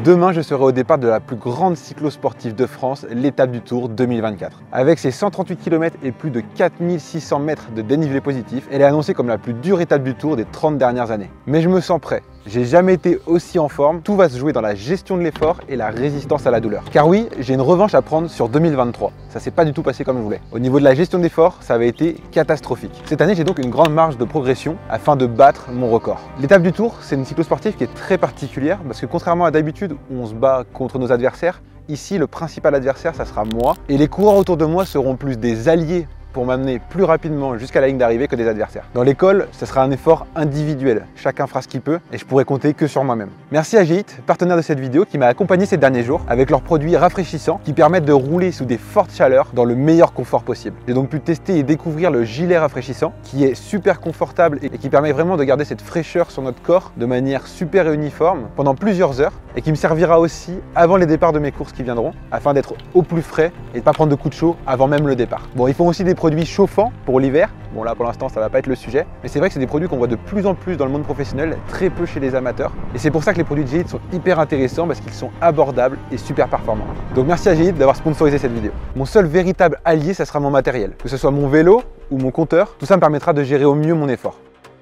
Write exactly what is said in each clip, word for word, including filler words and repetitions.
Demain, je serai au départ de la plus grande cyclo-sportive de France, l'étape du Tour deux mille vingt-quatre. Avec ses cent trente-huit kilomètres et plus de quatre mille six cents mètres de dénivelé positif, elle est annoncée comme la plus dure étape du Tour des trente dernières années. Mais je me sens prêt. J'ai jamais été aussi en forme. Tout va se jouer dans la gestion de l'effort et la résistance à la douleur. Car oui, j'ai une revanche à prendre sur deux mille vingt-trois. Ça s'est pas du tout passé comme je voulais. Au niveau de la gestion d'effort, ça avait été catastrophique. Cette année, j'ai donc une grande marge de progression afin de battre mon record. L'étape du Tour, c'est une cyclosportive qui est très particulière parce que contrairement à d'habitude où on se bat contre nos adversaires, ici le principal adversaire, ça sera moi. Et les coureurs autour de moi seront plus des alliés pour m'amener plus rapidement jusqu'à la ligne d'arrivée que des adversaires. Dans l'école, ce sera un effort individuel. Chacun fera ce qu'il peut et je pourrai compter que sur moi-même. Merci à G I T, partenaire de cette vidéo, qui m'a accompagné ces derniers jours avec leurs produits rafraîchissants qui permettent de rouler sous des fortes chaleurs dans le meilleur confort possible. J'ai donc pu tester et découvrir le gilet rafraîchissant qui est super confortable et qui permet vraiment de garder cette fraîcheur sur notre corps de manière super uniforme pendant plusieurs heures et qui me servira aussi avant les départs de mes courses qui viendront afin d'être au plus frais et de ne pas prendre de coups de chaud avant même le départ. Bon, ils font aussi des produits chauffants pour l'hiver. Bon là pour l'instant ça va pas être le sujet, mais c'est vrai que c'est des produits qu'on voit de plus en plus dans le monde professionnel, très peu chez les amateurs. Et c'est pour ça que les produits de G I T sont hyper intéressants parce qu'ils sont abordables et super performants. Donc merci à G I T d'avoir sponsorisé cette vidéo. Mon seul véritable allié, ça sera mon matériel. Que ce soit mon vélo ou mon compteur, tout ça me permettra de gérer au mieux mon effort.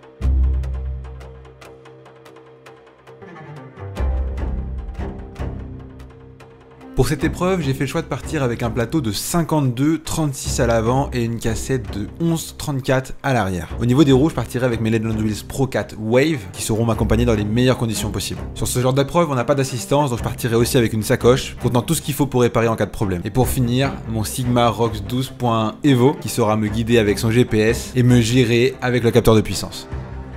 Pour cette épreuve, j'ai fait le choix de partir avec un plateau de cinquante-deux trente-six à l'avant et une cassette de onze trente-quatre à l'arrière. Au niveau des roues, je partirai avec mes Legend Wheels Pro quatre Wave qui sauront m'accompagner dans les meilleures conditions possibles. Sur ce genre d'épreuve, on n'a pas d'assistance, donc je partirai aussi avec une sacoche contenant tout ce qu'il faut pour réparer en cas de problème. Et pour finir, mon Sigma Rox douze point Evo qui saura me guider avec son G P S et me gérer avec le capteur de puissance.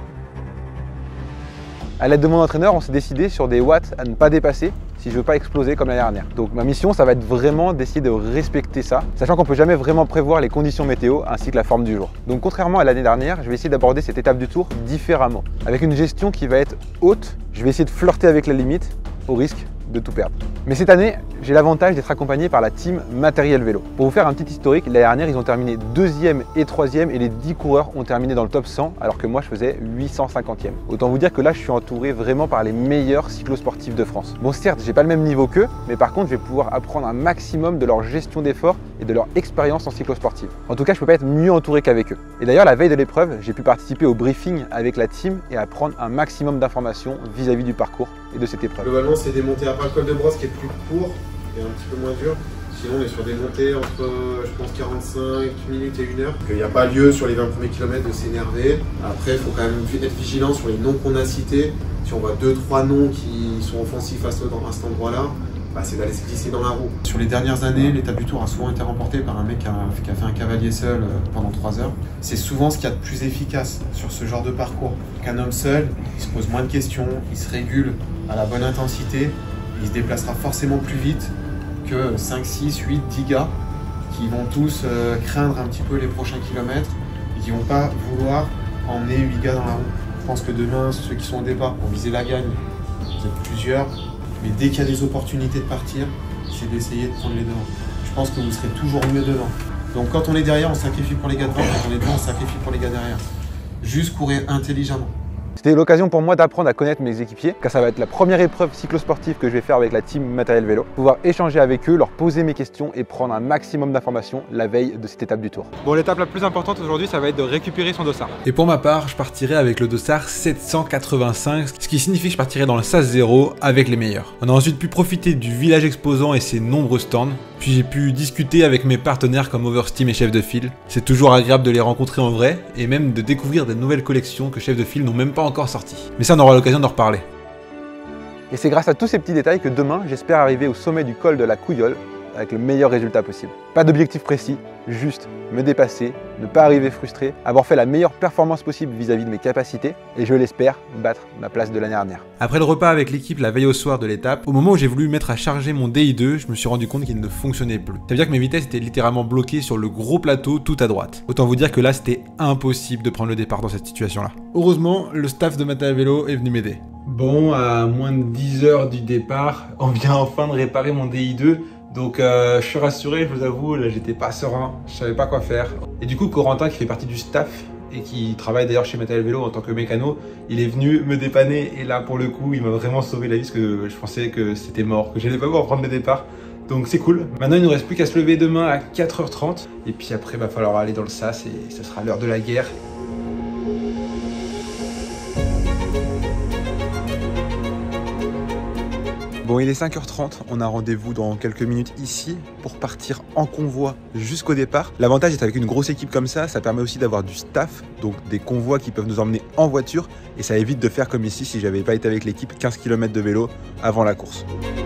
À l'aide de mon entraîneur, on s'est décidé sur des watts à ne pas dépasser si je veux pas exploser comme l'année dernière. Donc ma mission, ça va être vraiment d'essayer de respecter ça, sachant qu'on peut jamais vraiment prévoir les conditions météo ainsi que la forme du jour. Donc contrairement à l'année dernière, je vais essayer d'aborder cette étape du Tour différemment, avec une gestion qui va être haute. Je vais essayer de flirter avec la limite au risque de tout perdre. Mais cette année, j'ai l'avantage d'être accompagné par la team Matériel Vélo. Pour vous faire un petit historique, l'année dernière, ils ont terminé deuxième et troisième et les dix coureurs ont terminé dans le top cent alors que moi je faisais huit cent cinquantième. Autant vous dire que là, je suis entouré vraiment par les meilleurs cyclosportifs de France. Bon, certes, j'ai pas le même niveau qu'eux, mais par contre, je vais pouvoir apprendre un maximum de leur gestion d'effort et de leur expérience en cyclosportive. En tout cas, je peux pas être mieux entouré qu'avec eux. Et d'ailleurs, la veille de l'épreuve, j'ai pu participer au briefing avec la team et apprendre un maximum d'informations vis-à-vis du parcours et de cette épreuve. Globalement, c'est des montées à part le col de Brosse qui est plus court et un petit peu moins dur. Sinon, on est sur des montées entre, je pense, quarante-cinq minutes et une heure. Il n'y a pas lieu sur les vingt premiers kilomètres de s'énerver. Après, il faut quand même être vigilant sur les noms qu'on a cités. Si on voit deux trois noms qui sont offensifs à, ce, à cet endroit-là, bah, c'est d'aller se glisser dans la roue. Sur les dernières années, l'étape du Tour a souvent été remportée par un mec qui a, qui a fait un cavalier seul pendant trois heures. C'est souvent ce qu'il y a de plus efficace sur ce genre de parcours. Qu'un homme seul, il se pose moins de questions, il se régule à la bonne intensité, il se déplacera forcément plus vite que cinq, six, huit, dix gars qui vont tous euh, craindre un petit peu les prochains kilomètres et qui vont pas vouloir emmener huit gars dans la roue. Je pense que demain, ceux qui sont au départ pour viser la gagne, vous êtes plusieurs, mais dès qu'il y a des opportunités de partir, c'est d'essayer de prendre les devants. Je pense que vous serez toujours mieux devant. Donc quand on est derrière, on sacrifie pour les gars devant, quand on est devant, on sacrifie pour les gars derrière. Juste courir intelligemment. C'était l'occasion pour moi d'apprendre à connaître mes équipiers, car ça va être la première épreuve cyclosportive que je vais faire avec la team Matériel Vélo. Pouvoir échanger avec eux, leur poser mes questions et prendre un maximum d'informations la veille de cette étape du Tour. Bon, l'étape la plus importante aujourd'hui, ça va être de récupérer son dossard. Et pour ma part, je partirai avec le dossard sept cent quatre-vingt-cinq, ce qui signifie que je partirai dans le S A S zéro avec les meilleurs. On a ensuite pu profiter du village exposant et ses nombreux stands. Puis j'ai pu discuter avec mes partenaires comme Oversteam et Chef de File. C'est toujours agréable de les rencontrer en vrai et même de découvrir des nouvelles collections que Chef de File n'ont même pas encore sorties. Mais ça, on aura l'occasion d'en reparler. Et c'est grâce à tous ces petits détails que demain, j'espère arriver au sommet du col de la Couillole avec le meilleur résultat possible. Pas d'objectif précis, juste me dépasser, ne pas arriver frustré, avoir fait la meilleure performance possible vis-à-vis de mes capacités et je l'espère battre ma place de l'année dernière. Après le repas avec l'équipe la veille au soir de l'étape, au moment où j'ai voulu mettre à charger mon D I deux, je me suis rendu compte qu'il ne fonctionnait plus. Ça veut dire que mes vitesses étaient littéralement bloquées sur le gros plateau tout à droite. Autant vous dire que là c'était impossible de prendre le départ dans cette situation là. Heureusement, le staff de Matériel Vélo est venu m'aider. Bon, à moins de dix heures du départ, on vient enfin de réparer mon D I deux. Donc euh, je suis rassuré, je vous avoue, là j'étais pas serein, je savais pas quoi faire. Et du coup Corentin qui fait partie du staff et qui travaille d'ailleurs chez Matériel Vélo en tant que mécano. Il est venu me dépanner et là pour le coup il m'a vraiment sauvé la vie parce que je pensais que c'était mort, que j'allais pas pouvoir prendre le départ. Donc c'est cool. Maintenant il ne nous reste plus qu'à se lever demain à quatre heures trente et puis après il va falloir aller dans le sas et ça sera l'heure de la guerre. Bon, il est cinq heures trente, on a rendez-vous dans quelques minutes ici pour partir en convoi jusqu'au départ. L'avantage est avec une grosse équipe comme ça, ça permet aussi d'avoir du staff, donc des convois qui peuvent nous emmener en voiture et ça évite de faire comme ici si j'avais pas été avec l'équipe quinze kilomètres de vélo avant la course.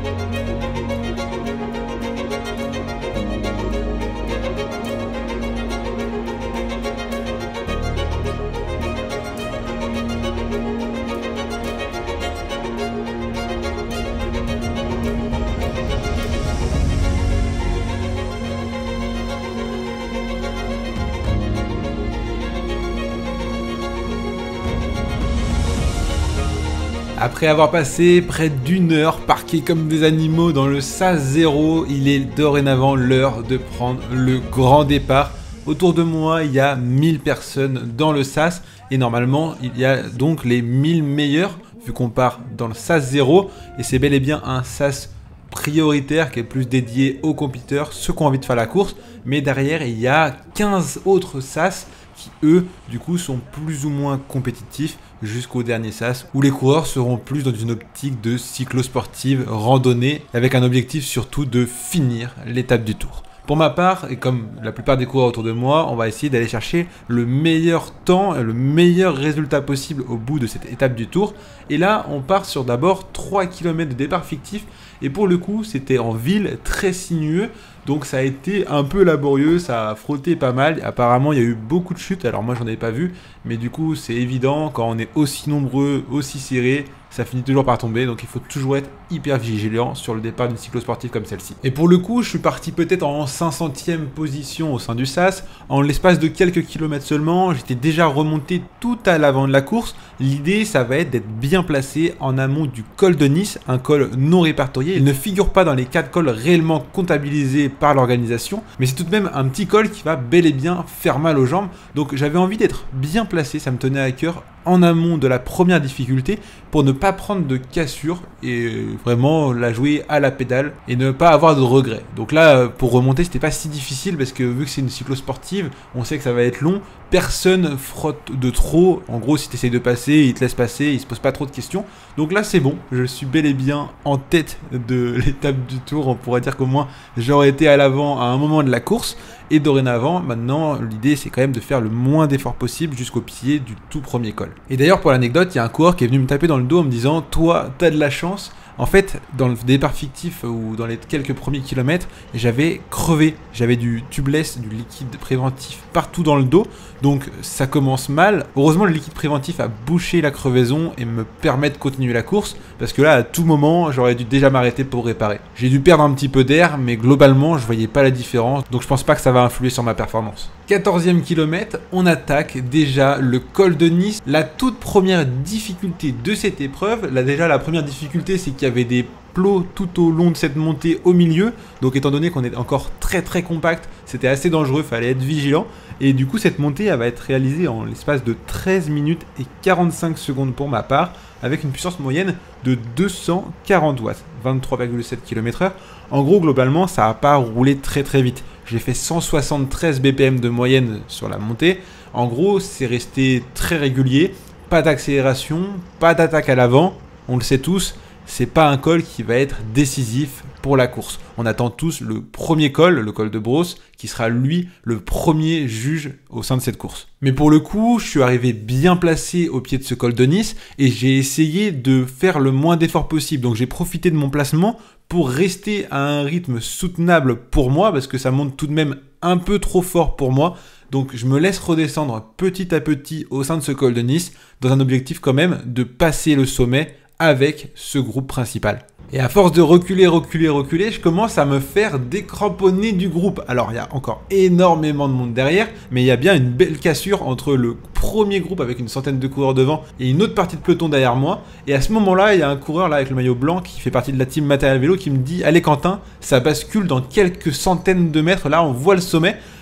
Après avoir passé près d'une heure parqués comme des animaux dans le sas zéro, il est dorénavant l'heure de prendre le grand départ. Autour de moi, il y a mille personnes dans le sas et normalement, il y a donc les mille meilleurs vu qu'on part dans le sas zéro et c'est bel et bien un sas prioritaire qui est plus dédié aux compétiteurs, ceux qui ont envie de faire la course. Mais derrière, il y a quinze autres sas qui, eux, du coup, sont plus ou moins compétitifs jusqu'au dernier sas, où les coureurs seront plus dans une optique de cyclosportive randonnée, avec un objectif surtout de finir l'étape du Tour. Pour ma part, et comme la plupart des coureurs autour de moi, on va essayer d'aller chercher le meilleur temps, le meilleur résultat possible au bout de cette étape du Tour. Et là, on part sur d'abord trois kilomètres de départ fictif, et pour le coup, c'était en ville, très sinueux, donc ça a été un peu laborieux, ça a frotté pas mal. Apparemment, il y a eu beaucoup de chutes, alors moi j'en ai pas vu, mais du coup, c'est évident, quand on est aussi nombreux, aussi serré, ça finit toujours par tomber, donc il faut toujours être hyper vigilant sur le départ d'une cyclosportive comme celle-ci. Et pour le coup, je suis parti peut-être en cinq centième position au sein du sas. En l'espace de quelques kilomètres seulement, j'étais déjà remonté tout à l'avant de la course. L'idée, ça va être d'être bien placé en amont du col de Nice, un col non répertorié. Il ne figure pas dans les quatre cols réellement comptabilisés par l'organisation, mais c'est tout de même un petit col qui va bel et bien faire mal aux jambes. Donc j'avais envie d'être bien placé, ça me tenait à cœur, en amont de la première difficulté pour ne pas prendre de cassure et vraiment la jouer à la pédale et ne pas avoir de regrets. Donc là, pour remonter, c'était pas si difficile parce que vu que c'est une cyclosportive, on sait que ça va être long. Personne frotte de trop. En gros, si tu essayes de passer, il te laisse passer, il se pose pas trop de questions. Donc là, c'est bon. Je suis bel et bien en tête de l'étape du Tour. On pourrait dire qu'au moins, j'aurais été à l'avant à un moment de la course. Et dorénavant, maintenant, l'idée, c'est quand même de faire le moins d'efforts possible jusqu'au pied du tout premier col. Et d'ailleurs, pour l'anecdote, il y a un coureur qui est venu me taper dans le dos en me disant « Toi, t'as de la chance ». En fait, dans le départ fictif ou dans les quelques premiers kilomètres, j'avais crevé. J'avais du tubeless, du liquide préventif partout dans le dos. Donc ça commence mal. Heureusement, le liquide préventif a bouché la crevaison et me permet de continuer la course. Parce que là, à tout moment, j'aurais dû déjà m'arrêter pour réparer. J'ai dû perdre un petit peu d'air, mais globalement, je voyais pas la différence. Donc je pense pas que ça va influer sur ma performance. quatorzième kilomètre, on attaque déjà le col de Nice. La toute première difficulté de cette épreuve, là déjà la première difficulté, c'est qu'il y avait des plots tout au long de cette montée au milieu. Donc étant donné qu'on est encore très très compact, c'était assez dangereux, fallait être vigilant. Et du coup cette montée elle va être réalisée en l'espace de treize minutes et quarante-cinq secondes pour ma part, avec une puissance moyenne de deux cent quarante watts, vingt-trois virgule sept kilomètres heure. En gros globalement ça n'a pas roulé très très vite. J'ai fait cent soixante-treize B P M de moyenne sur la montée. En gros c'est resté très régulier, pas d'accélération, pas d'attaque à l'avant, on le sait tous. C'est pas un col qui va être décisif pour la course. On attend tous le premier col, le col de Brosse, qui sera lui le premier juge au sein de cette course. Mais pour le coup, je suis arrivé bien placé au pied de ce col de Nice et j'ai essayé de faire le moins d'efforts possible. Donc j'ai profité de mon placement pour rester à un rythme soutenable pour moi parce que ça monte tout de même un peu trop fort pour moi. Donc je me laisse redescendre petit à petit au sein de ce col de Nice dans un objectif quand même de passer le sommet avec ce groupe principal. Et à force de reculer, reculer, reculer, je commence à me faire décramponner du groupe. Alors il y a encore énormément de monde derrière, mais il y a bien une belle cassure entre le premier groupe avec une centaine de coureurs devant et une autre partie de peloton derrière moi. Et à ce moment-là, il y a un coureur là avec le maillot blanc qui fait partie de la team Matériel Vélo qui me dit « Allez Quentin, ça bascule dans quelques centaines de mètres, là on voit le sommet ».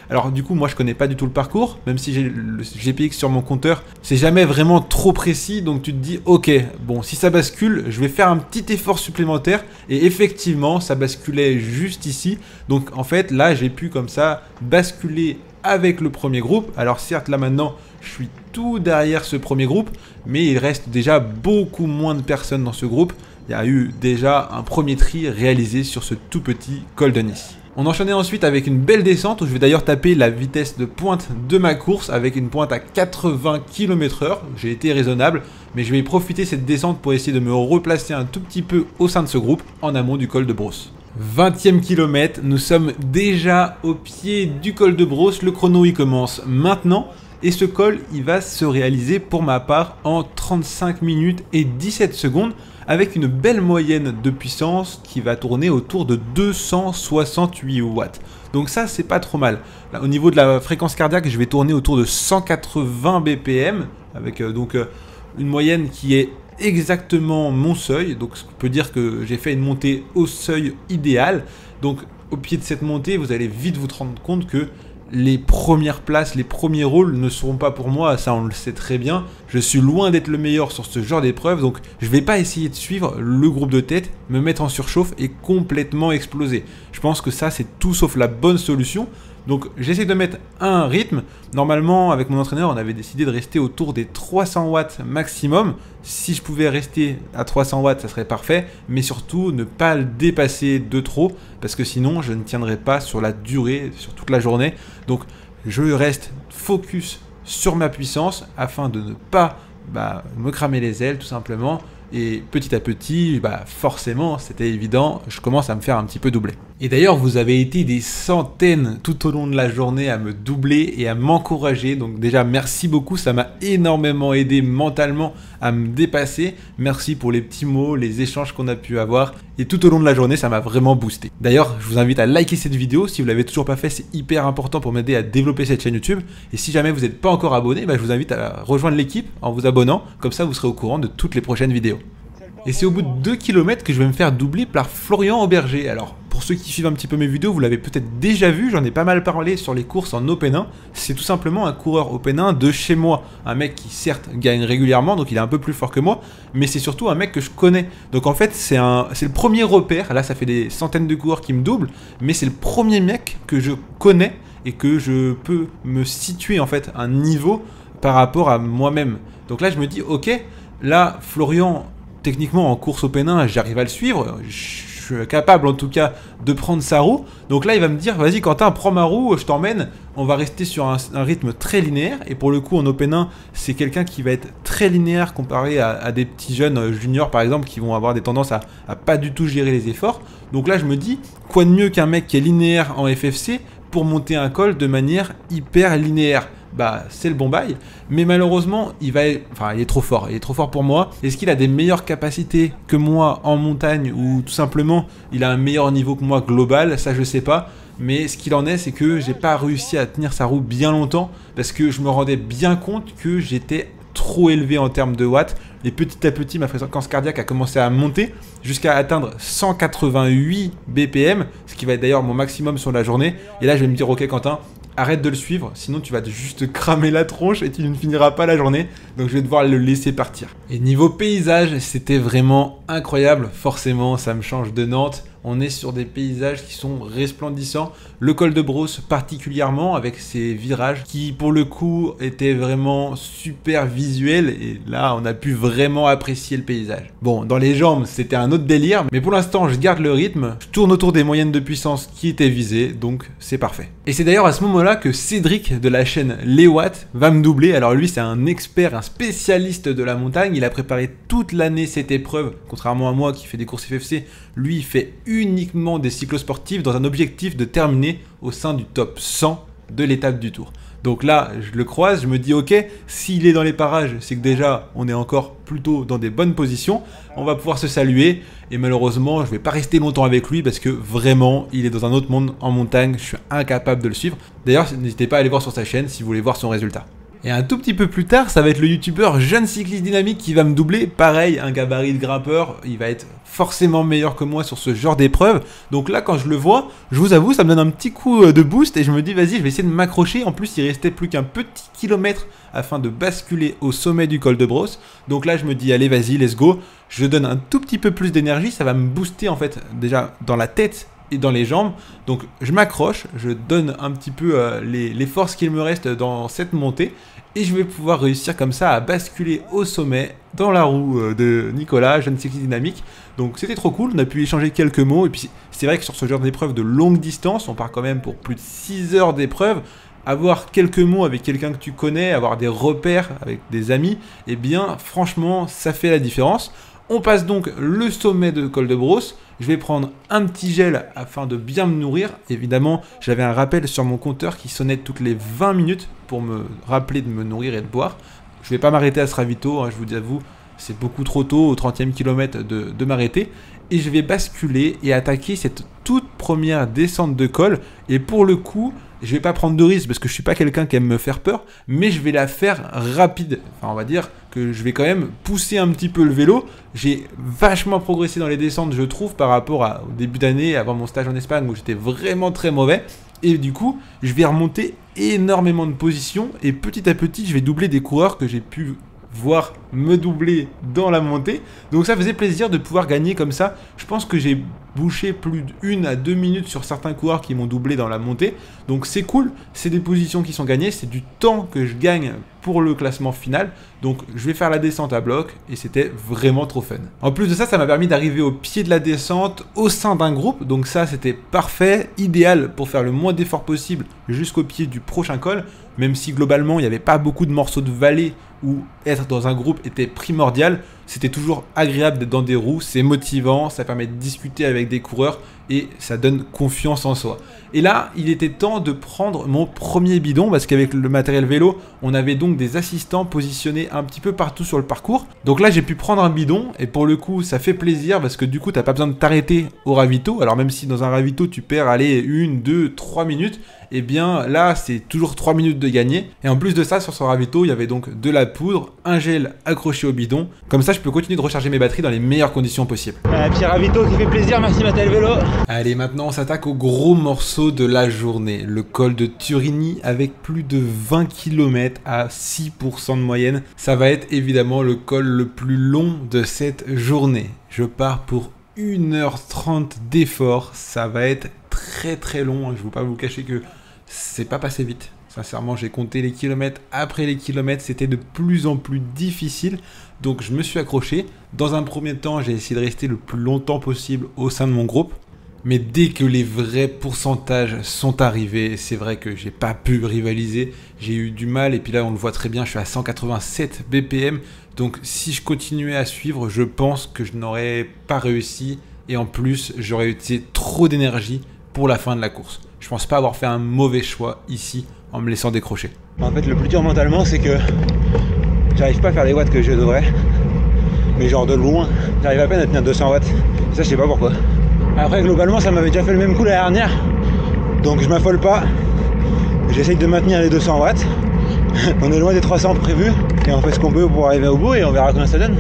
Alors du coup, moi je connais pas du tout le parcours, même si j'ai le G P X sur mon compteur, c'est jamais vraiment trop précis, donc tu te dis ok, bon si ça bascule, je vais faire un petit effort supplémentaire, et effectivement ça basculait juste ici, donc en fait là j'ai pu comme ça basculer avec le premier groupe. Alors certes là maintenant je suis tout derrière ce premier groupe, mais il reste déjà beaucoup moins de personnes dans ce groupe. Il y a eu déjà un premier tri réalisé sur ce tout petit col de Nice. On enchaînait ensuite avec une belle descente où je vais d'ailleurs taper la vitesse de pointe de ma course avec une pointe à quatre-vingts kilomètres heure. J'ai été raisonnable, mais je vais profiter de cette descente pour essayer de me replacer un tout petit peu au sein de ce groupe en amont du col de Brosse. vingtième kilomètre, nous sommes déjà au pied du col de Brosse. Le chrono il commence maintenant et ce col il va se réaliser pour ma part en trente-cinq minutes et dix-sept secondes, avec une belle moyenne de puissance qui va tourner autour de deux cent soixante-huit watts. Donc ça, c'est pas trop mal. Là, au niveau de la fréquence cardiaque, je vais tourner autour de cent quatre-vingts B P M, avec euh, donc euh, une moyenne qui est exactement mon seuil. Donc je peux dire que j'ai fait une montée au seuil idéal. Donc au pied de cette montée, vous allez vite vous rendre compte que les premières places, les premiers rôles ne seront pas pour moi, ça on le sait très bien. Je suis loin d'être le meilleur sur ce genre d'épreuve, donc je ne vais pas essayer de suivre le groupe de tête, me mettre en surchauffe et complètement exploser. Je pense que ça c'est tout sauf la bonne solution. Donc j'essaie de mettre un rythme. Normalement avec mon entraîneur on avait décidé de rester autour des trois cents watts maximum. Si je pouvais rester à trois cents watts ça serait parfait, mais surtout ne pas le dépasser de trop, parce que sinon je ne tiendrai pas sur la durée, sur toute la journée. Donc je reste focus sur ma puissance afin de ne pas bah, me cramer les ailes tout simplement. Et petit à petit, bah forcément, c'était évident, je commence à me faire un petit peu doubler. Et d'ailleurs, vous avez été des centaines tout au long de la journée à me doubler et à m'encourager. Donc déjà, merci beaucoup, ça m'a énormément aidé mentalement à me dépasser. Merci pour les petits mots, les échanges qu'on a pu avoir. Et tout au long de la journée, ça m'a vraiment boosté. D'ailleurs, je vous invite à liker cette vidéo. Si vous ne l'avez toujours pas fait, c'est hyper important pour m'aider à développer cette chaîne YouTube. Et si jamais vous n'êtes pas encore abonné, bah, je vous invite à rejoindre l'équipe en vous abonnant. Comme ça, vous serez au courant de toutes les prochaines vidéos. Et c'est au bout de deux kilomètres que je vais me faire doubler par Florian Auberger. Alors, pour ceux qui suivent un petit peu mes vidéos, vous l'avez peut-être déjà vu, j'en ai pas mal parlé sur les courses en Open un. C'est tout simplement un coureur Open un de chez moi. Un mec qui certes gagne régulièrement, donc il est un peu plus fort que moi, mais c'est surtout un mec que je connais. Donc en fait, c'est un, c'est le premier repère. Là, ça fait des centaines de coureurs qui me doublent, mais c'est le premier mec que je connais et que je peux me situer en fait un niveau par rapport à moi-même. Donc là, je me dis, ok, là, Florian... Techniquement, en course Open un, j'arrive à le suivre. Je suis capable, en tout cas, de prendre sa roue. Donc là, il va me dire, vas-y, Quentin, prends ma roue, je t'emmène. On va rester sur un, un rythme très linéaire. Et pour le coup, en Open un, c'est quelqu'un qui va être très linéaire comparé à, à des petits jeunes juniors, par exemple, qui vont avoir des tendances à, à pas du tout gérer les efforts. Donc là, je me dis, quoi de mieux qu'un mec qui est linéaire en F F C pour monter un col de manière hyper linéaire? Bah c'est le bon bail, mais malheureusement il va, enfin il est trop fort, il est trop fort pour moi. Est-ce qu'il a des meilleures capacités que moi en montagne, ou tout simplement il a un meilleur niveau que moi global? Ça je sais pas, mais ce qu'il en est c'est que j'ai pas réussi à tenir sa roue bien longtemps parce que je me rendais bien compte que j'étais trop élevé en termes de watts, et petit à petit ma fréquence cardiaque a commencé à monter jusqu'à atteindre cent quatre-vingt-huit B P M, ce qui va être d'ailleurs mon maximum sur la journée. Et là je vais me dire, ok Quentin, arrête de le suivre, sinon tu vas juste cramer la tronche et tu ne finiras pas la journée. Donc je vais devoir le laisser partir. Et niveau paysage, c'était vraiment incroyable. Forcément, ça me change de Nantes. On est sur des paysages qui sont resplendissants. Le col de Brosse particulièrement, avec ses virages qui pour le coup étaient vraiment super visuels. Et là, on a pu vraiment apprécier le paysage. Bon, dans les jambes, c'était un autre délire. Mais pour l'instant, je garde le rythme. Je tourne autour des moyennes de puissance qui étaient visées. Donc, c'est parfait. Et c'est d'ailleurs à ce moment-là que Cédric de la chaîne Les Watts va me doubler. Alors lui, c'est un expert, un spécialiste de la montagne. Il a préparé toute l'année cette épreuve. Contrairement à moi qui fait des courses F F C, lui, il fait uniquement des cyclosportifs dans un objectif de terminer au sein du top cent de l'étape du Tour. Donc là, je le croise, je me dis ok, s'il est dans les parages, c'est que déjà on est encore plutôt dans des bonnes positions, on va pouvoir se saluer. Et malheureusement, je vais pas rester longtemps avec lui parce que vraiment, il est dans un autre monde en montagne, je suis incapable de le suivre. D'ailleurs, n'hésitez pas à aller voir sur sa chaîne si vous voulez voir son résultat. Et un tout petit peu plus tard, ça va être le youtubeur Jeune Cycliste Dynamique qui va me doubler. Pareil, un gabarit de grimpeur, il va être forcément meilleur que moi sur ce genre d'épreuve. Donc là, quand je le vois, je vous avoue, ça me donne un petit coup de boost et je me dis, vas-y, je vais essayer de m'accrocher. En plus, il restait plus qu'un petit kilomètre afin de basculer au sommet du col de Brosse. Donc là, je me dis, allez, vas-y, let's go. Je donne un tout petit peu plus d'énergie, ça va me booster en fait déjà dans la tête et dans les jambes. Donc je m'accroche, je donne un petit peu euh, les, les forces qu'il me reste dans cette montée et je vais pouvoir réussir comme ça à basculer au sommet dans la roue euh, de Nicolas, Jeune Cycliste Dynamique. Donc c'était trop cool, on a pu échanger quelques mots et puis c'est vrai que sur ce genre d'épreuve de longue distance, on part quand même pour plus de six heures d'épreuve. Avoir quelques mots avec quelqu'un que tu connais, avoir des repères avec des amis, eh bien franchement ça fait la différence. On passe donc le sommet de col de Brosse. Je vais prendre un petit gel afin de bien me nourrir. Évidemment, j'avais un rappel sur mon compteur qui sonnait toutes les vingt minutes pour me rappeler de me nourrir et de boire. Je ne vais pas m'arrêter à ce ravito, hein, je vous avoue, c'est beaucoup trop tôt au trentième kilomètre de, de m'arrêter. Et je vais basculer et attaquer cette toute première descente de col. Et pour le coup, je vais pas prendre de risque parce que je suis pas quelqu'un qui aime me faire peur, mais je vais la faire rapide. Enfin, on va dire que je vais quand même pousser un petit peu le vélo. J'ai vachement progressé dans les descentes, je trouve, par rapport à, au début d'année, avant mon stage en Espagne où j'étais vraiment très mauvais. Et du coup, je vais remonter énormément de positions et petit à petit, je vais doubler des coureurs que j'ai pu voir me doubler dans la montée. Donc ça faisait plaisir de pouvoir gagner comme ça. Je pense que j'ai bouché plus d'une à deux minutes sur certains coureurs qui m'ont doublé dans la montée. Donc c'est cool, c'est des positions qui sont gagnées, c'est du temps que je gagne pour le classement final. Donc je vais faire la descente à bloc et c'était vraiment trop fun. En plus de ça, ça m'a permis d'arriver au pied de la descente au sein d'un groupe. Donc ça, c'était parfait, idéal pour faire le moins d'efforts possible jusqu'au pied du prochain col. Même si globalement, il n'y avait pas beaucoup de morceaux de vallée où être dans un groupe était primordial, c'était toujours agréable d'être dans des roues, c'est motivant, ça permet de discuter avec des coureurs et ça donne confiance en soi. Et là, il était temps de prendre mon premier bidon parce qu'avec le matériel vélo, on avait donc des assistants positionnés un petit peu partout sur le parcours. Donc là, j'ai pu prendre un bidon et pour le coup, ça fait plaisir parce que du coup, t'as pas besoin de t'arrêter au ravito. Alors même si dans un ravito, tu perds, allez, une, deux, trois minutes, et bien là, c'est toujours trois minutes de gagner. Et en plus de ça, sur ce ravito, il y avait donc de la poudre, un gel accroché au bidon. Comme ça, je peux continuer de recharger mes batteries dans les meilleures conditions possibles. Un petit ravito qui fait plaisir, merci Mattel Vélo. Allez, maintenant on s'attaque au gros morceau de la journée, le col de Turini avec plus de vingt kilomètres à six pour cent de moyenne. Ça va être évidemment le col le plus long de cette journée. Je pars pour une heure trente d'effort, ça va être très très long, je ne vais pas vous cacher que c'est pas passé vite. Sincèrement, j'ai compté les kilomètres après les kilomètres, c'était de plus en plus difficile. Donc je me suis accroché. Dans un premier temps, j'ai essayé de rester le plus longtemps possible au sein de mon groupe. Mais dès que les vrais pourcentages sont arrivés, c'est vrai que j'ai pas pu rivaliser. J'ai eu du mal et puis là on le voit très bien, je suis à cent quatre-vingt-sept B P M. Donc si je continuais à suivre, je pense que je n'aurais pas réussi. Et en plus, j'aurais utilisé trop d'énergie pour la fin de la course. Je pense pas avoir fait un mauvais choix ici en me laissant décrocher. En fait, le plus dur mentalement, c'est que j'arrive pas à faire les watts que je devrais. Mais genre de loin, j'arrive à peine à tenir deux cents watts. Et ça, je sais pas pourquoi. Après, globalement, ça m'avait déjà fait le même coup la dernière. Donc je m'affole pas. J'essaye de maintenir les deux cents watts. On est loin des trois cents prévus. Et on fait ce qu'on peut pour arriver au bout et on verra combien ça donne.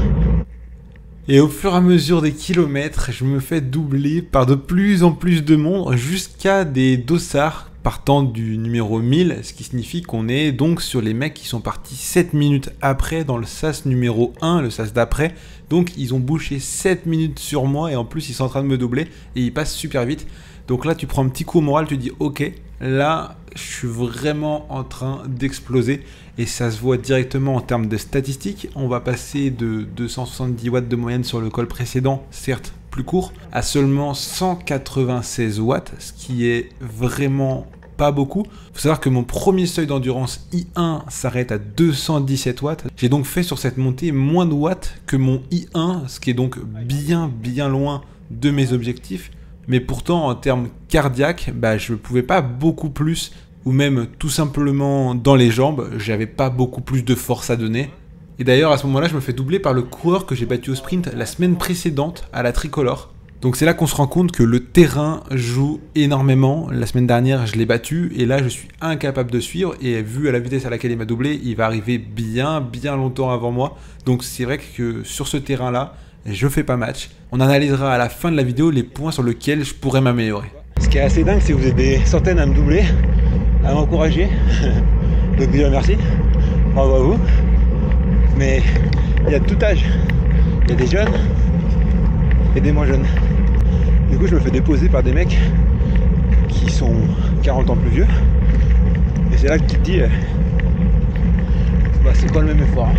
Et au fur et à mesure des kilomètres, je me fais doubler par de plus en plus de monde jusqu'à des dossards partant du numéro mille, ce qui signifie qu'on est donc sur les mecs qui sont partis sept minutes après dans le sas numéro un, le sas d'après. Donc ils ont bouché sept minutes sur moi et en plus ils sont en train de me doubler et ils passent super vite. Donc là tu prends un petit coup au moral, tu dis ok, là je suis vraiment en train d'exploser et ça se voit directement en termes de statistiques. On va passer de deux cent soixante-dix watts de moyenne sur le col précédent, certes plus court, à seulement cent quatre-vingt-seize watts, ce qui est vraiment pas beaucoup. Il faut savoir que mon premier seuil d'endurance I un s'arrête à deux cent dix-sept watts. J'ai donc fait sur cette montée moins de watts que mon I un, ce qui est donc bien bien loin de mes objectifs. Mais pourtant, en termes cardiaques, bah, je ne pouvais pas beaucoup plus, ou même tout simplement dans les jambes, j'avais pas beaucoup plus de force à donner. Et d'ailleurs, à ce moment-là, je me fais doubler par le coureur que j'ai battu au sprint la semaine précédente à la Tricolore. Donc c'est là qu'on se rend compte que le terrain joue énormément. La semaine dernière, je l'ai battu et là, je suis incapable de suivre. Et vu à la vitesse à laquelle il m'a doublé, il va arriver bien, bien longtemps avant moi. Donc c'est vrai que sur ce terrain-là, je fais pas match. On analysera à la fin de la vidéo les points sur lesquels je pourrais m'améliorer. Ce qui est assez dingue, c'est que vous êtes des centaines à me doubler, à m'encourager. Donc déjà merci, bravo à vous. Mais il y a de tout âge. Il y a des jeunes et des moins jeunes. Du coup, je me fais déposer par des mecs qui sont quarante ans plus vieux. Et c'est là que tu te dis, euh, bah, c'est quoi le même effort hein.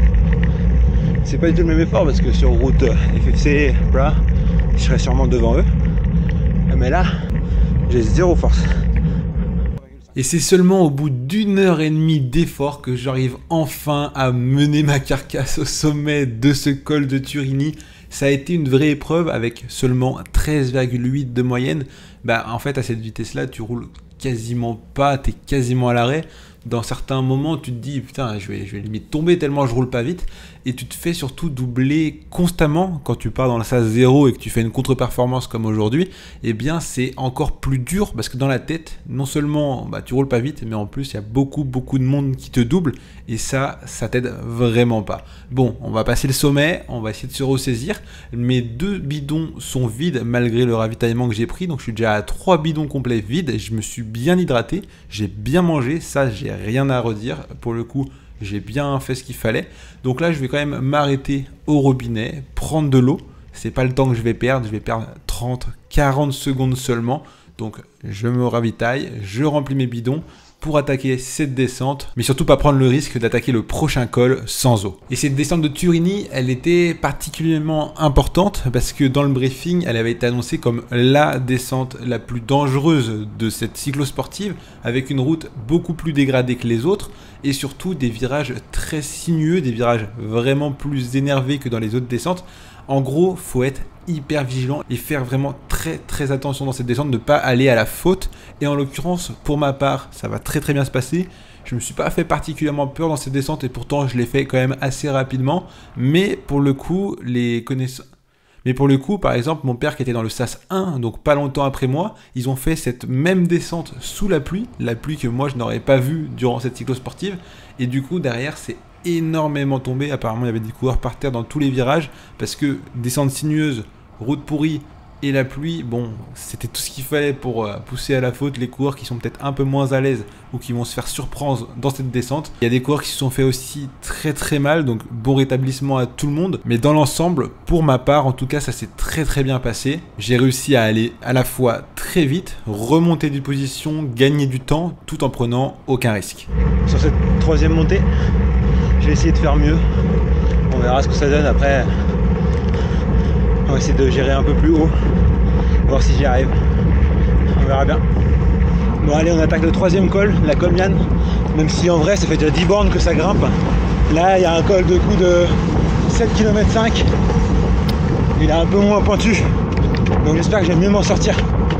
C'est pas du tout le même effort parce que sur route F F C, là, je serais sûrement devant eux. Mais là, j'ai zéro force. Et c'est seulement au bout d'une heure et demie d'effort que j'arrive enfin à mener ma carcasse au sommet de ce col de Turini. Ça a été une vraie épreuve avec seulement treize virgule huit de moyenne. Bah, en fait, à cette vitesse-là, tu roules quasiment pas, tu es quasiment à l'arrêt. Dans certains moments, tu te dis, putain, je vais, je vais limite tomber tellement je roule pas vite. Et tu te fais surtout doubler constamment quand tu pars dans le sas zéro et que tu fais une contre-performance comme aujourd'hui. Eh bien, c'est encore plus dur parce que dans la tête, non seulement bah, tu roules pas vite, mais en plus, il y a beaucoup, beaucoup de monde qui te double. Et ça, ça t'aide vraiment pas. Bon, on va passer le sommet, on va essayer de se ressaisir. Mes deux bidons sont vides malgré le ravitaillement que j'ai pris. Donc, je suis déjà à trois bidons complets vides. Je me suis bien hydraté, j'ai bien mangé. Ça, j'ai rien à redire. Pour le coup, j'ai bien fait ce qu'il fallait. Donc là, je vais quand même m'arrêter au robinet, prendre de l'eau. C'est pas le temps que je vais perdre. Je vais perdre trente, quarante secondes seulement. Donc, je me ravitaille, je remplis mes bidons pour attaquer cette descente, mais surtout pas prendre le risque d'attaquer le prochain col sans eau. Et cette descente de Turini, elle était particulièrement importante parce que dans le briefing, elle avait été annoncée comme la descente la plus dangereuse de cette cyclosportive, avec une route beaucoup plus dégradée que les autres et surtout des virages très sinueux, des virages vraiment plus énervés que dans les autres descentes. En gros, faut être hyper vigilant et faire vraiment très très attention dans cette descente, de ne pas aller à la faute. Et en l'occurrence, pour ma part, ça va très très bien se passer. Je me suis pas fait particulièrement peur dans cette descente et pourtant je l'ai fait quand même assez rapidement. Mais pour le coup, les connaissances... Mais pour le coup, par exemple, mon père qui était dans le sas un, donc pas longtemps après moi, ils ont fait cette même descente sous la pluie, la pluie que moi je n'aurais pas vue durant cette cyclosportive. Et du coup, derrière, c'est énormément tombé. Apparemment, il y avait des coureurs par terre dans tous les virages parce que descente sinueuse, route pourrie et la pluie, bon, c'était tout ce qu'il fallait pour euh, pousser à la faute les coureurs qui sont peut-être un peu moins à l'aise ou qui vont se faire surprendre dans cette descente. Il y a des coureurs qui se sont fait aussi très très mal, donc bon rétablissement à tout le monde. Mais dans l'ensemble, pour ma part, en tout cas, ça s'est très très bien passé. J'ai réussi à aller à la fois très vite, remonter d'une position, gagner du temps, tout en prenant aucun risque. Sur cette troisième montée, je vais essayer de faire mieux. On verra ce que ça donne après. On va essayer de gérer un peu plus haut, voir si j'y arrive. On verra bien. Bon allez, on attaque le troisième col, la Colmiane. Même si en vrai ça fait déjà dix bornes que ça grimpe. Là il y a un col de coup de sept virgule cinq kilomètres. Il est un peu moins pointu. Donc j'espère que je vais mieux m'en sortir.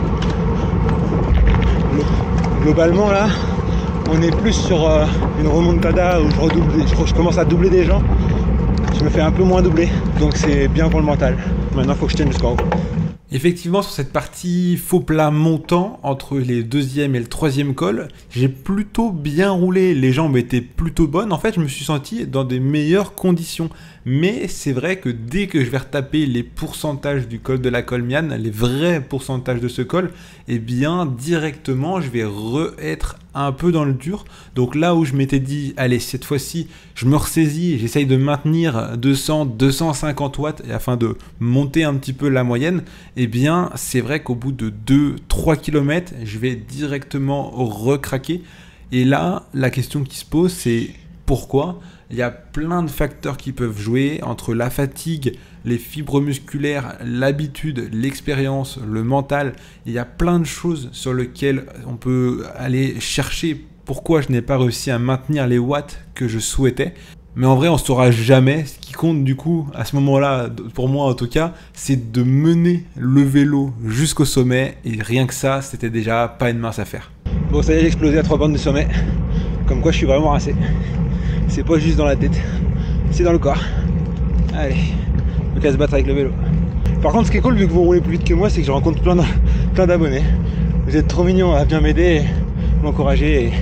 Globalement là, on est plus sur euh, une remontada où je, redouble, je, je commence à doubler des gens. Je me fais un peu moins doubler, donc c'est bien pour le mental. Maintenant, il faut que je tienne jusqu'en haut. Effectivement, sur cette partie faux plat montant entre les deuxième et le troisième col, j'ai plutôt bien roulé. Les jambes étaient plutôt bonnes. En fait, je me suis senti dans des meilleures conditions. Mais c'est vrai que dès que je vais retaper les pourcentages du col de la Colmiane, les vrais pourcentages de ce col, eh bien, directement, je vais re-être un peu dans le dur. Donc là où je m'étais dit, allez, cette fois-ci, je me ressaisis, j'essaye de maintenir deux cents, deux cent cinquante watts afin de monter un petit peu la moyenne, eh bien, c'est vrai qu'au bout de deux trois kilomètres, je vais directement recraquer. Et là, la question qui se pose, c'est pourquoi ? Il y a plein de facteurs qui peuvent jouer entre la fatigue, les fibres musculaires, l'habitude, l'expérience, le mental. Il y a plein de choses sur lesquelles on peut aller chercher pourquoi je n'ai pas réussi à maintenir les watts que je souhaitais. Mais en vrai, on ne saura jamais. Ce qui compte du coup, à ce moment-là, pour moi en tout cas, c'est de mener le vélo jusqu'au sommet. Et rien que ça, c'était déjà pas une mince affaire. Bon, ça y est, j'ai explosé à trois bandes de sommet. Comme quoi, je suis vraiment rincé. C'est pas juste dans la tête, c'est dans le corps. Allez, le cas se battre avec le vélo. Par contre, ce qui est cool, vu que vous roulez plus vite que moi, c'est que je rencontre plein plein d'abonnés. Vous êtes trop mignons à bien m'aider, m'encourager et,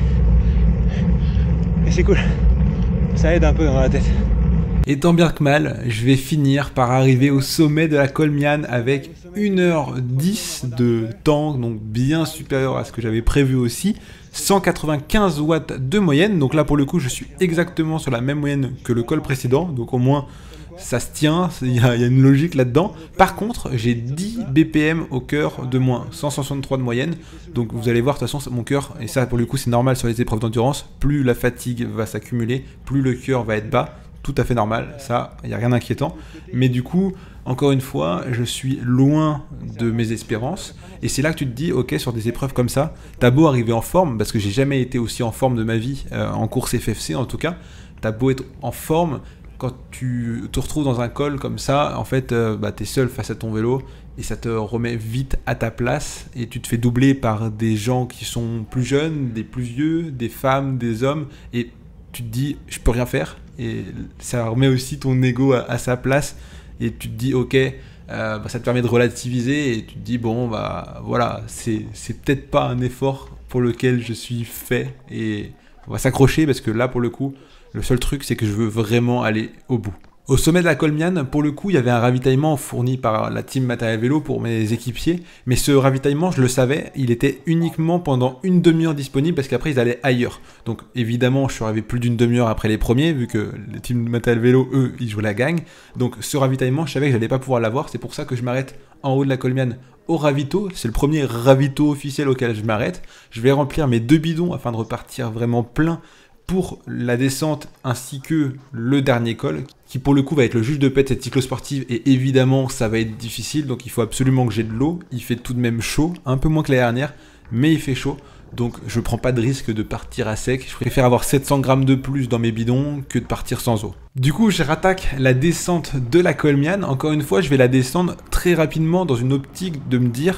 et c'est cool. Ça aide un peu dans la tête. Et tant bien que mal, je vais finir par arriver au sommet de la Colmiane avec une heure dix de temps, donc bien supérieur à ce que j'avais prévu aussi. cent quatre-vingt-quinze watts de moyenne, donc là pour le coup je suis exactement sur la même moyenne que le col précédent, donc au moins ça se tient, il y, y a une logique là-dedans. Par contre, j'ai dix B P M au cœur de moins, cent soixante-trois de moyenne. Donc vous allez voir, de toute façon, mon cœur, et ça pour le coup c'est normal sur les épreuves d'endurance, plus la fatigue va s'accumuler, plus le cœur va être bas. Tout à fait normal, ça, il n'y a rien d'inquiétant. Mais du coup, encore une fois, je suis loin de mes espérances. Et c'est là que tu te dis, ok, sur des épreuves comme ça, t'as beau arriver en forme, parce que j'ai jamais été aussi en forme de ma vie, euh, en course F F C en tout cas, t'as beau être en forme, quand tu te retrouves dans un col comme ça, en fait, euh, bah, t'es seul face à ton vélo, et ça te remet vite à ta place, et tu te fais doubler par des gens qui sont plus jeunes, des plus vieux, des femmes, des hommes, et tu te dis, je peux rien faire. Et ça remet aussi ton ego à, à sa place et tu te dis ok, euh, bah, ça te permet de relativiser et tu te dis bon bah voilà, c'est c'est peut-être pas un effort pour lequel je suis fait et on va s'accrocher parce que là pour le coup le seul truc c'est que je veux vraiment aller au bout. Au sommet de la Colmiane, pour le coup, il y avait un ravitaillement fourni par la team Matériel Vélo pour mes équipiers, mais ce ravitaillement, je le savais, il était uniquement pendant une demi-heure disponible parce qu'après ils allaient ailleurs. Donc évidemment, je suis arrivé plus d'une demi-heure après les premiers, vu que les team Matériel Vélo, eux, ils jouent la gang. Donc ce ravitaillement, je savais que j'allais pas pouvoir l'avoir, c'est pour ça que je m'arrête en haut de la Colmiane au ravito. C'est le premier ravito officiel auquel je m'arrête. Je vais remplir mes deux bidons afin de repartir vraiment plein pour la descente ainsi que le dernier col qui pour le coup va être le juge de paix de cette cyclosportive et évidemment ça va être difficile donc il faut absolument que j'ai de l'eau. Il fait tout de même chaud, un peu moins que la dernière mais il fait chaud donc je prends pas de risque de partir à sec. Je préfère avoir sept cents grammes de plus dans mes bidons que de partir sans eau. Du coup je rattaque la descente de la Colmiane. Encore une fois je vais la descendre très rapidement dans une optique de me dire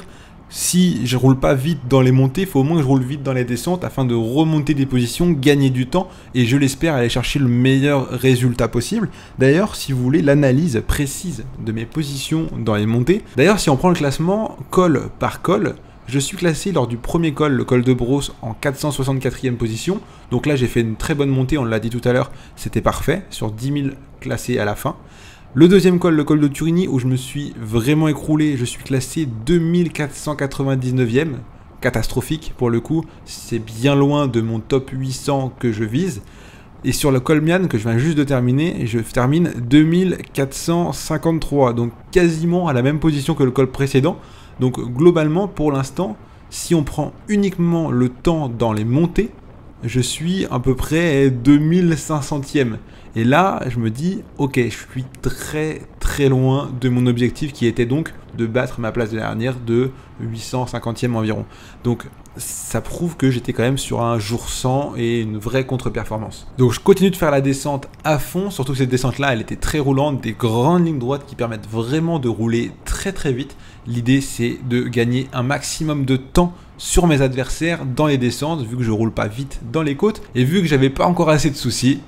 si je roule pas vite dans les montées, il faut au moins que je roule vite dans les descentes afin de remonter des positions, gagner du temps et je l'espère aller chercher le meilleur résultat possible. D'ailleurs, si vous voulez l'analyse précise de mes positions dans les montées, d'ailleurs si on prend le classement col par col, je suis classé lors du premier col, le col de Brosse, en quatre cent soixante-quatrième position. Donc là j'ai fait une très bonne montée, on l'a dit tout à l'heure, c'était parfait, sur dix mille classés à la fin. Le deuxième col, le col de Turini, où je me suis vraiment écroulé, je suis classé deux mille quatre cent quatre-vingt-dix-neuvième, catastrophique pour le coup, c'est bien loin de mon top huit cents que je vise. Et sur le Colmiane, que je viens juste de terminer, je termine deux mille quatre cent cinquante-trois, donc quasiment à la même position que le col précédent. Donc globalement, pour l'instant, si on prend uniquement le temps dans les montées, je suis à peu près deux mille cinq centième. Et là, je me dis, ok, je suis très très loin de mon objectif qui était donc de battre ma place de dernière de huit cent cinquantième environ. Donc ça prouve que j'étais quand même sur un jour cent et une vraie contre-performance. Donc je continue de faire la descente à fond, surtout que cette descente-là, elle était très roulante, des grandes lignes droites qui permettent vraiment de rouler très très vite. L'idée, c'est de gagner un maximum de temps sur mes adversaires dans les descentes, vu que je roule pas vite dans les côtes et vu que j'avais pas encore assez de soucis.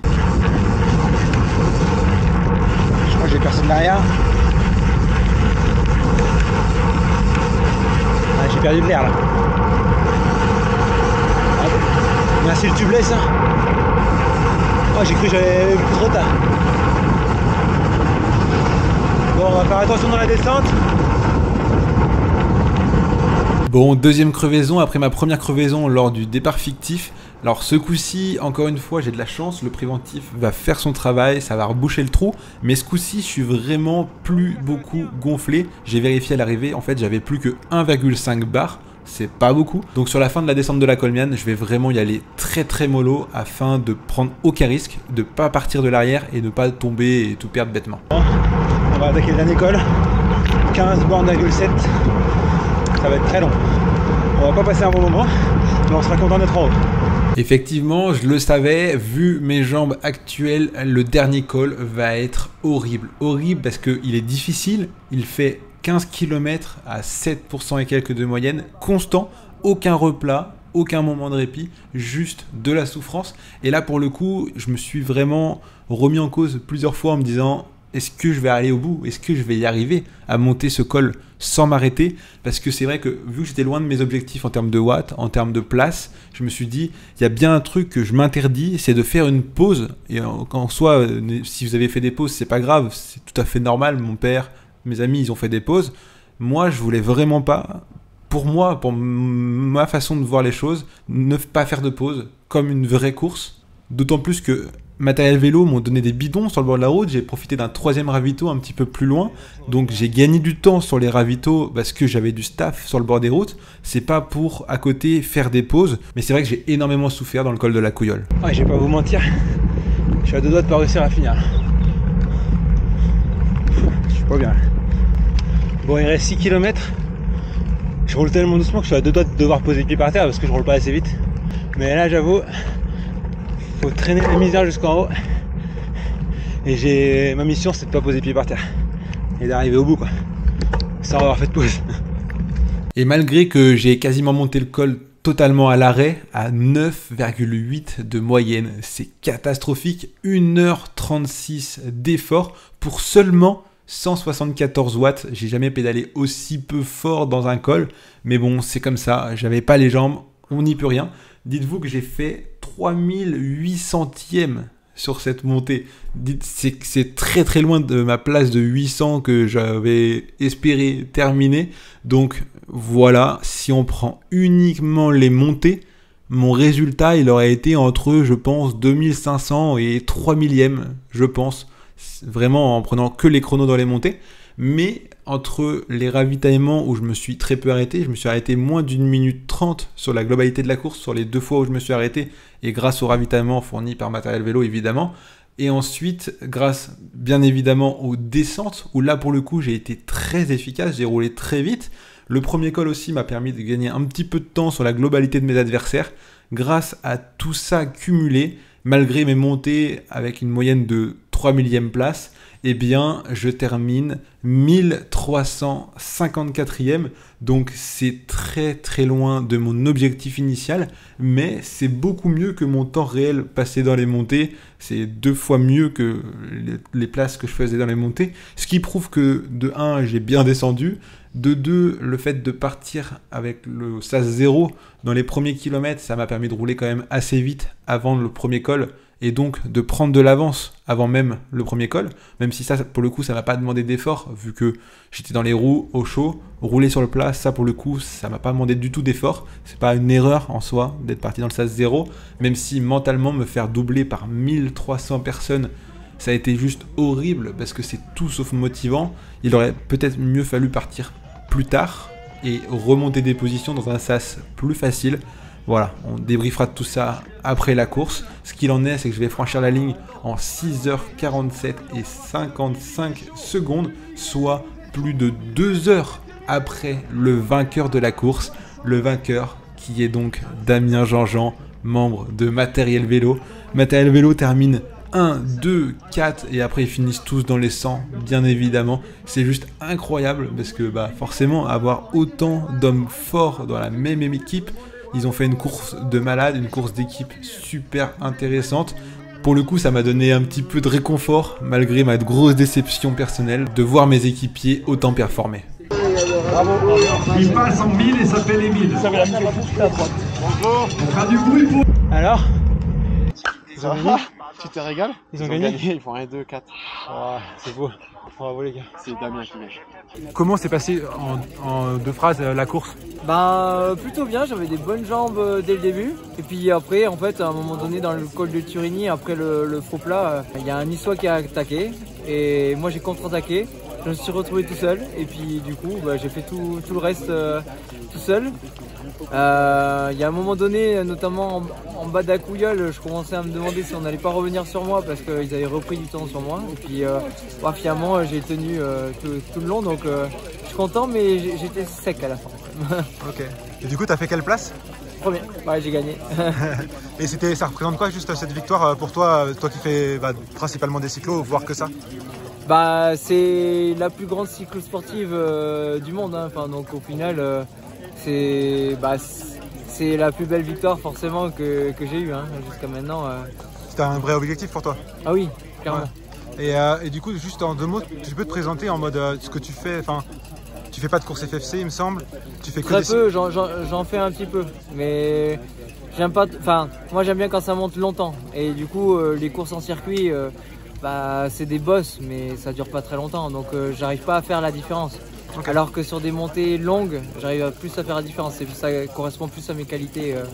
Je crois que j'ai personne derrière. Ah, j'ai perdu de l'air là. Ah, merci le tubeless. Hein. Oh, j'ai cru que j'avais plus trop tard. Bon, on va faire attention dans la descente. Bon, deuxième crevaison après ma première crevaison lors du départ fictif. Alors ce coup-ci, encore une fois, j'ai de la chance, le préventif va faire son travail, ça va reboucher le trou, mais ce coup-ci, je suis vraiment plus beaucoup gonflé. J'ai vérifié à l'arrivée, en fait, j'avais plus que un virgule cinq bar, c'est pas beaucoup. Donc sur la fin de la descente de la Colmiane, je vais vraiment y aller très très mollo afin de prendre aucun risque, de pas partir de l'arrière et de pas tomber et tout perdre bêtement. Bon, on va attaquer le dernier col, quinze bornes virgule sept. Ça va être très long. On va pas passer un bon moment, mais on sera content d'être en haut. Effectivement, je le savais, vu mes jambes actuelles, le dernier col va être horrible. Horrible parce qu'il est difficile, il fait quinze kilomètres à sept pour cent et quelques de moyenne, constant, aucun replat, aucun moment de répit, juste de la souffrance. Et là, pour le coup, je me suis vraiment remis en cause plusieurs fois en me disant... est-ce que je vais aller au bout? Est-ce que je vais y arriver à monter ce col sans m'arrêter? Parce que c'est vrai que vu que j'étais loin de mes objectifs en termes de watts, en termes de place, je me suis dit, il y a bien un truc que je m'interdis, c'est de faire une pause. Et en soi, si vous avez fait des pauses, c'est pas grave, c'est tout à fait normal. Mon père, mes amis, ils ont fait des pauses. Moi, je voulais vraiment pas, pour moi, pour ma façon de voir les choses, ne pas faire de pause comme une vraie course. D'autant plus que Matériel Vélo m'ont donné des bidons sur le bord de la route, j'ai profité d'un troisième ravito un petit peu plus loin, donc j'ai gagné du temps sur les ravitaux parce que j'avais du staff sur le bord des routes. C'est pas pour à côté faire des pauses, mais c'est vrai que j'ai énormément souffert dans le col de la Couillole. Ouais, je vais pas vous mentir, je suis à deux doigts de pas réussir à finir. Je suis pas bien. Bon, il reste six kilomètres. Je roule tellement doucement que je suis à deux doigts de devoir poser le pied par terre parce que je roule pas assez vite. Mais là, j'avoue, faut traîner la misère jusqu'en haut. Et j'ai ma mission, c'est de pas poser le pied par terre et d'arriver au bout, quoi, sans avoir fait de pause. Et malgré que j'ai quasiment monté le col totalement à l'arrêt, à neuf virgule huit de moyenne, c'est catastrophique. une heure trente-six d'effort pour seulement cent soixante-quatorze watts. J'ai jamais pédalé aussi peu fort dans un col, mais bon, c'est comme ça, j'avais pas les jambes, on n'y peut rien. Dites-vous que j'ai fait trois mille huit centièmes sur cette montée. C'est c'est très très loin de ma place de huit cents que j'avais espéré terminer. Donc voilà, si on prend uniquement les montées, mon résultat il aurait été entre, je pense, deux mille cinq cents et trois millièmes, je pense. Vraiment en prenant que les chronos dans les montées. Mais entre les ravitaillements où je me suis très peu arrêté, je me suis arrêté moins d'une minute trente sur la globalité de la course, sur les deux fois où je me suis arrêté, et grâce au ravitaillement fourni par Matériel Vélo évidemment. Et ensuite, grâce bien évidemment aux descentes, où là pour le coup j'ai été très efficace, j'ai roulé très vite. Le premier col aussi m'a permis de gagner un petit peu de temps sur la globalité de mes adversaires. Grâce à tout ça cumulé, malgré mes montées avec une moyenne de trois millième place, eh bien, je termine mille trois cent cinquante-quatrième, donc c'est très très loin de mon objectif initial, mais c'est beaucoup mieux que mon temps réel passé dans les montées, c'est deux fois mieux que les places que je faisais dans les montées, ce qui prouve que de un, j'ai bien descendu, de deux, le fait de partir avec le sas zéro dans les premiers kilomètres, ça m'a permis de rouler quand même assez vite avant le premier col, et donc de prendre de l'avance avant même le premier col, même si ça, pour le coup, ça m'a pas demandé d'effort, vu que j'étais dans les roues au chaud, rouler sur le plat, ça pour le coup, ça m'a pas demandé du tout d'effort, c'est pas une erreur en soi d'être parti dans le sas zéro, même si mentalement me faire doubler par mille trois cents personnes, ça a été juste horrible, parce que c'est tout sauf motivant. Il aurait peut-être mieux fallu partir plus tard, et remonter des positions dans un sas plus facile. Voilà, on débriefera de tout ça après la course. Ce qu'il en est, c'est que je vais franchir la ligne en six heures quarante-sept et cinquante-cinq secondes, soit plus de deux heures après le vainqueur de la course. Le vainqueur qui est donc Damien Jean-Jean, membre de Matériel Vélo. Matériel Vélo termine un, deux, quatre et après ils finissent tous dans les cent, bien évidemment. C'est juste incroyable parce que bah, forcément avoir autant d'hommes forts dans la même équipe, ils ont fait une course de malade, une course d'équipe super intéressante. Pour le coup, ça m'a donné un petit peu de réconfort, malgré ma grosse déception personnelle, de voir mes équipiers autant performer. Bravo. Il passe en mille et ça fait les mille. Ça fait la mille et Bonjour. On fera du bruit pour... Alors, ça va? Tu te régales? Ils ont, ils ont gagné. gagné. Ils font un, deux, quatre. Oh, c'est beau. Bravo les gars. C'est Damien qui gagne. Comment s'est passé en, en deux phrases la course? Bah plutôt bien, j'avais des bonnes jambes dès le début. Et puis après, en fait, à un moment donné, dans le col de Turini, après le, le faux plat, il y a un Niçois qui a attaqué. Et moi j'ai contre-attaqué. Je me suis retrouvé tout seul. Et puis du coup, bah, j'ai fait tout, tout le reste euh, tout seul. Il euh, y a un moment donné, notamment en, en bas de la Couillole, je commençais à me demander si on n'allait pas revenir sur moi parce qu'ils avaient repris du temps sur moi. Et puis euh, bah, finalement, j'ai tenu euh, tout, tout le long, donc euh, je suis content, mais j'étais sec à la fin. Ok. Et du coup, tu as fait quelle place? Premier, ouais, j'ai gagné. Et c'était, ça représente quoi juste cette victoire pour toi, toi qui fais bah, principalement des cyclos, voire que ça? Bah, c'est la plus grande cyclo-sportive euh, du monde, hein. Enfin, donc au final, euh, c'est bah, c'est la plus belle victoire forcément que, que j'ai eue hein, jusqu'à maintenant. Euh. C'était un vrai objectif pour toi? Ah oui, clairement. Ouais. Et, euh, et du coup, juste en deux mots, tu peux te présenter en mode euh, ce que tu fais. Enfin, tu fais pas de course F F C, il me semble. Tu fais que Très des... peu, j'en fais un petit peu, mais j'aime pas. Enfin, moi j'aime bien quand ça monte longtemps. Et du coup, euh, les courses en circuit, euh, bah, c'est des bosses, mais ça dure pas très longtemps, donc euh, j'arrive pas à faire la différence. Okay. Alors que sur des montées longues, j'arrive plus à faire la différence. Ça correspond plus à mes qualités. Euh,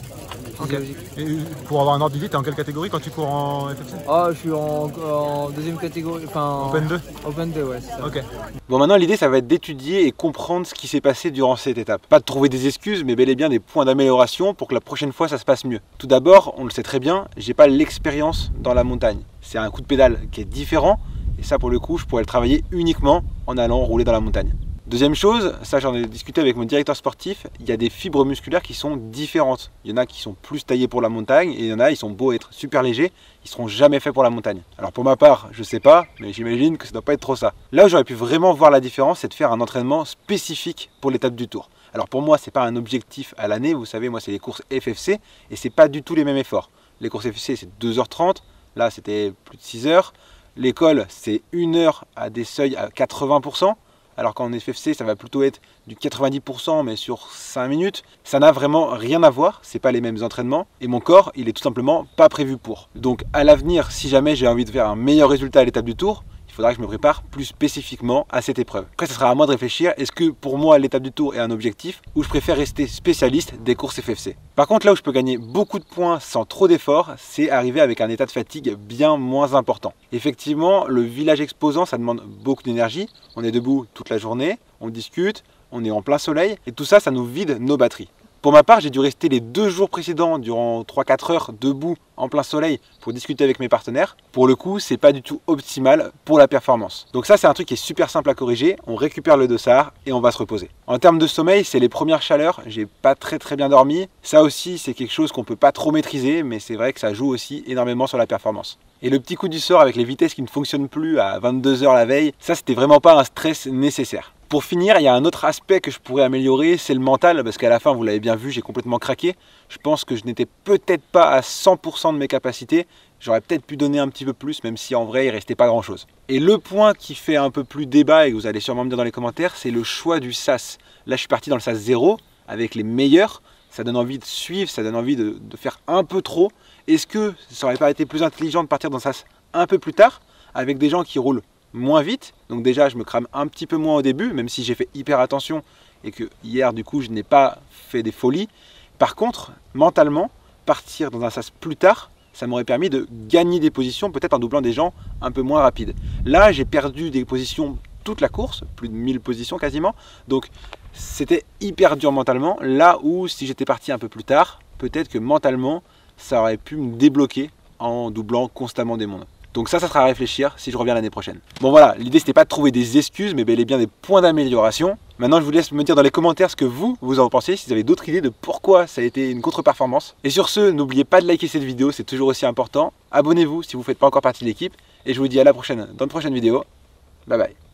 Okay. Et pour avoir un ordre d'idée, tu es en quelle catégorie quand tu cours en F F C? Ah, je suis en, en deuxième catégorie, enfin... Open deux? Open deux, ouais, c'est ça. Ok. Bon, maintenant l'idée, ça va être d'étudier et comprendre ce qui s'est passé durant cette étape. Pas de trouver des excuses, mais bel et bien des points d'amélioration pour que la prochaine fois, ça se passe mieux. Tout d'abord, on le sait très bien, j'ai pas l'expérience dans la montagne. C'est un coup de pédale qui est différent, et ça, pour le coup, je pourrais le travailler uniquement en allant rouler dans la montagne. Deuxième chose, ça j'en ai discuté avec mon directeur sportif, il y a des fibres musculaires qui sont différentes. Il y en a qui sont plus taillées pour la montagne et il y en a, ils sont beaux être super légers, ils seront jamais faits pour la montagne. Alors pour ma part, je sais pas, mais j'imagine que ça doit pas être trop ça. Là où j'aurais pu vraiment voir la différence, c'est de faire un entraînement spécifique pour l'étape du Tour. Alors pour moi, c'est pas un objectif à l'année, vous savez, moi c'est les courses F F C et c'est pas du tout les mêmes efforts. Les courses F F C c'est deux heures trente, là c'était plus de six heures. L'école c'est une heure à des seuils à quatre-vingts pour cent. Alors qu'en F F C, ça va plutôt être du quatre-vingt-dix pour cent, mais sur cinq minutes. Ça n'a vraiment rien à voir, c'est pas les mêmes entraînements. Et mon corps, il est tout simplement pas prévu pour. Donc à l'avenir, si jamais j'ai envie de faire un meilleur résultat à l'étape du Tour, il faudra que je me prépare plus spécifiquement à cette épreuve. Après, ce sera à moi de réfléchir, est-ce que pour moi l'étape du Tour est un objectif ou je préfère rester spécialiste des courses F F C. Par contre, là où je peux gagner beaucoup de points sans trop d'efforts, c'est arriver avec un état de fatigue bien moins important. Effectivement, le village exposant, ça demande beaucoup d'énergie. On est debout toute la journée, on discute, on est en plein soleil et tout ça, ça nous vide nos batteries. Pour ma part, j'ai dû rester les deux jours précédents durant trois quatre heures debout en plein soleil pour discuter avec mes partenaires. Pour le coup, c'est pas du tout optimal pour la performance. Donc ça, c'est un truc qui est super simple à corriger. On récupère le dossard et on va se reposer. En termes de sommeil, c'est les premières chaleurs. J'ai pas très très bien dormi. Ça aussi, c'est quelque chose qu'on peut pas trop maîtriser, mais c'est vrai que ça joue aussi énormément sur la performance. Et le petit coup du sort avec les vitesses qui ne fonctionnent plus à vingt-deux heures la veille, ça, c'était vraiment pas un stress nécessaire. Pour finir, il y a un autre aspect que je pourrais améliorer, c'est le mental, parce qu'à la fin, vous l'avez bien vu, j'ai complètement craqué. Je pense que je n'étais peut-être pas à cent pour cent de mes capacités. J'aurais peut-être pu donner un petit peu plus, même si en vrai, il restait pas grand-chose. Et le point qui fait un peu plus débat, et que vous allez sûrement me dire dans les commentaires, c'est le choix du sas. Là, je suis parti dans le sas zéro, avec les meilleurs. Ça donne envie de suivre, ça donne envie de, de faire un peu trop. Est-ce que ça n'aurait pas été plus intelligent de partir dans le sas un peu plus tard, avec des gens qui roulent moins vite? Donc déjà je me crame un petit peu moins au début, même si j'ai fait hyper attention et que hier du coup je n'ai pas fait des folies. Par contre, mentalement, partir dans un sas plus tard, ça m'aurait permis de gagner des positions, peut-être en doublant des gens un peu moins rapides. Là j'ai perdu des positions toute la course, plus de mille positions quasiment, donc c'était hyper dur mentalement, là où si j'étais parti un peu plus tard, peut-être que mentalement ça aurait pu me débloquer en doublant constamment des mondes. Donc ça, ça sera à réfléchir si je reviens l'année prochaine. Bon voilà, l'idée c'était pas de trouver des excuses, mais bel et bien des points d'amélioration. Maintenant, je vous laisse me dire dans les commentaires ce que vous, vous en pensez, si vous avez d'autres idées de pourquoi ça a été une contre-performance. Et sur ce, n'oubliez pas de liker cette vidéo, c'est toujours aussi important. Abonnez-vous si vous ne faites pas encore partie de l'équipe. Et je vous dis à la prochaine dans une prochaine vidéo. Bye bye.